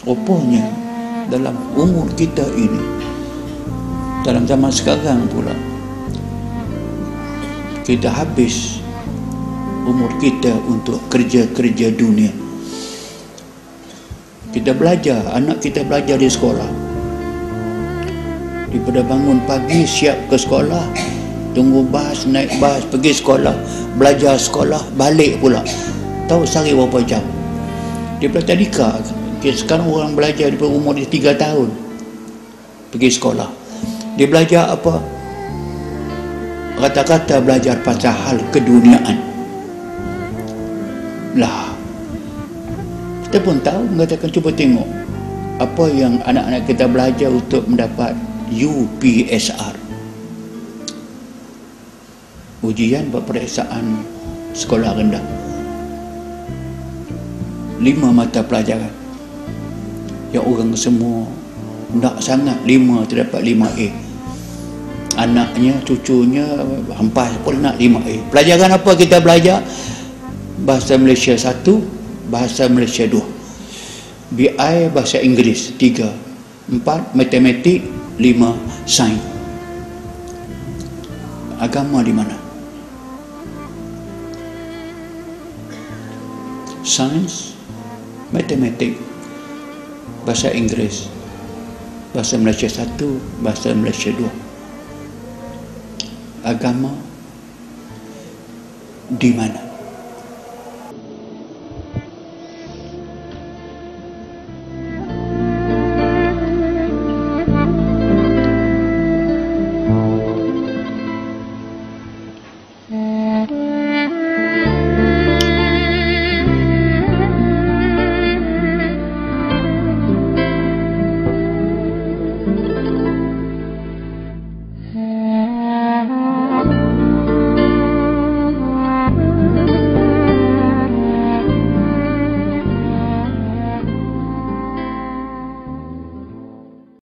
Rupanya dalam umur kita ini, dalam zaman sekarang pula, kita habis umur kita untuk kerja-kerja dunia. Kita belajar, anak kita belajar di sekolah, daripada bangun pagi siap ke sekolah, tunggu bas, naik bas, pergi sekolah, belajar sekolah, balik pula. Tahu sehari berapa jam? Daripada tadika, sekarang orang belajar daripada umur dia 3 tahun pergi sekolah. Dia belajar apa? Rata-rata belajar pasal hal keduniaan lah. Kita pun tahu, mengatakan cuba tengok apa yang anak-anak kita belajar untuk mendapat UPSR, ujian peperiksaan sekolah rendah. 5 mata pelajaran yang orang semua nak sangat 5 terdapat 5A. Anaknya, cucunya hampas pun nak 5A. Pelajaran apa kita belajar? Bahasa Malaysia 1, bahasa Malaysia 2, BI bahasa Inggeris 3, 4 matematik, 5 sains. Agama di mana? Sains, matematik, bahasa Inggeris, bahasa Malaysia 1, bahasa Malaysia 2. Agama di mana?